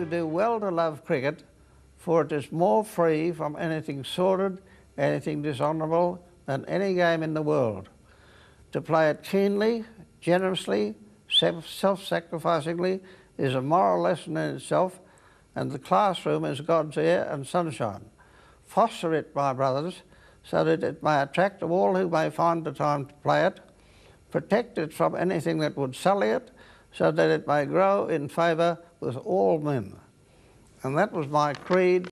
do well to love cricket, for it is more free from anything sordid, anything dishonourable than any game in the world. To play it keenly, generously, self-sacrificingly is a moral lesson in itself, and the classroom is God's air and sunshine. Foster it, my brothers, so that it may attract all who may find the time to play it. Protect it from anything that would sully it, so that it may grow in favour with all men. And that was my creed.